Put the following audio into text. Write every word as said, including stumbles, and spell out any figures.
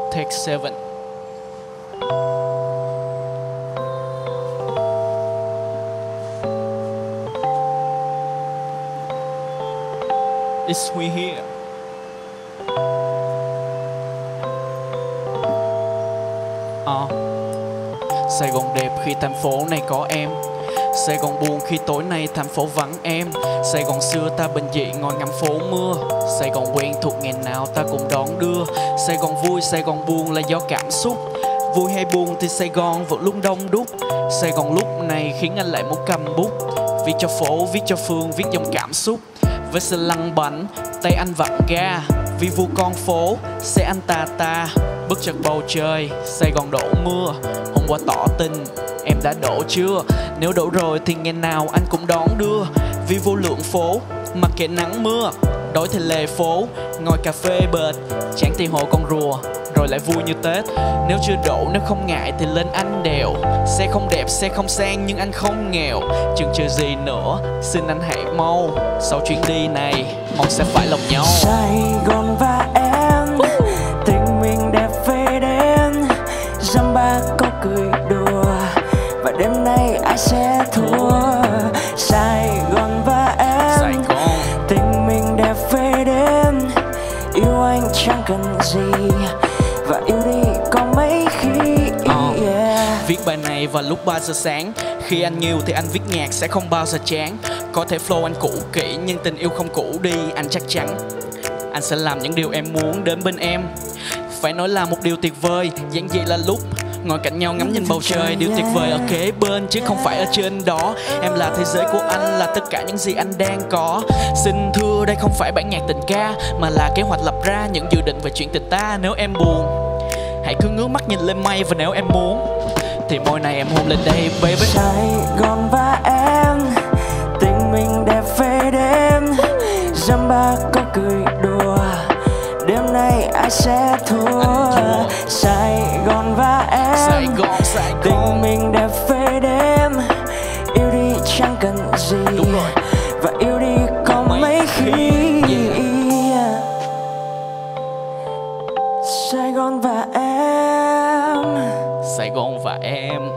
Take seven. It's we here. À. Sài Gòn đẹp khi thành phố này có em. Sài Gòn buồn khi tối nay thành phố vắng em. Sài Gòn xưa ta bình dị ngồi ngắm phố mưa. Sài Gòn quen thuộc ngày nào ta cùng đón đưa. Sài Gòn vui, Sài Gòn buồn là do cảm xúc. Vui hay buồn thì Sài Gòn vẫn luôn đông đúc. Sài Gòn lúc này khiến anh lại muốn cầm bút. Viết cho phố, viết cho phương, viết dòng cảm xúc. Với xe lăn bánh, tay anh vặn ga. Vì vu con phố, xe anh ta ta. Bước chân bầu trời, Sài Gòn đổ mưa. Hôm qua tỏ tình, em đã đổ chưa? Nếu đổ rồi thì ngày nào anh cũng đón đưa. Vì vô lượng phố, mặc kệ nắng mưa. Đói thì lề phố, ngồi cà phê bệt. Chán thì hồ con rùa, rồi lại vui như Tết. Nếu chưa đổ, nếu không ngại thì lên anh đèo. Xe không đẹp, xe không sang nhưng anh không nghèo. Chừng chờ gì nữa, xin anh hãy mau. Sau chuyến đi này, mong sẽ phải lòng nhau. Sài Gòn và em, tình mình đẹp về đêm. Dăm ba câu cười đùa, và đêm nay ai sẽ thua. Sài Gòn và em, Sài Gòn. tình mình đẹp về đêm. Yêu anh chẳng cần gì, và yêu đi có mấy khi. uh. Yeah. Viết bài này vào lúc ba giờ sáng. Khi anh nhiều thì anh viết nhạc sẽ không bao giờ chán. Có thể flow anh cũ kỹ nhưng tình yêu không cũ đi. Anh chắc chắn anh sẽ làm những điều em muốn đến bên em. Phải nói là một điều tuyệt vời, giản dị là lúc ngồi cạnh nhau ngắm nhìn bầu trời. Điều tuyệt vời ở kế bên chứ không phải ở trên đó. Em là thế giới của anh, là tất cả những gì anh đang có. Xin thưa đây không phải bản nhạc tình ca, mà là kế hoạch lập ra những dự định về chuyện tình ta. Nếu em buồn, hãy cứ ngước mắt nhìn lên mây. Và nếu em muốn thì môi này em hôn lên đây baby. Sài Gòn và em, tình mình đẹp về đêm. Dăm ba câu cười đùa, đêm nay ai sẽ thua. Sài Gòn và em, Sài Gòn, Sài Gòn. tình mình đẹp về đêm. Yêu đi chẳng cần gì, đúng rồi. và yêu đi có mấy, mấy khi. Yeah. Sài Gòn và em, Sài Gòn và em.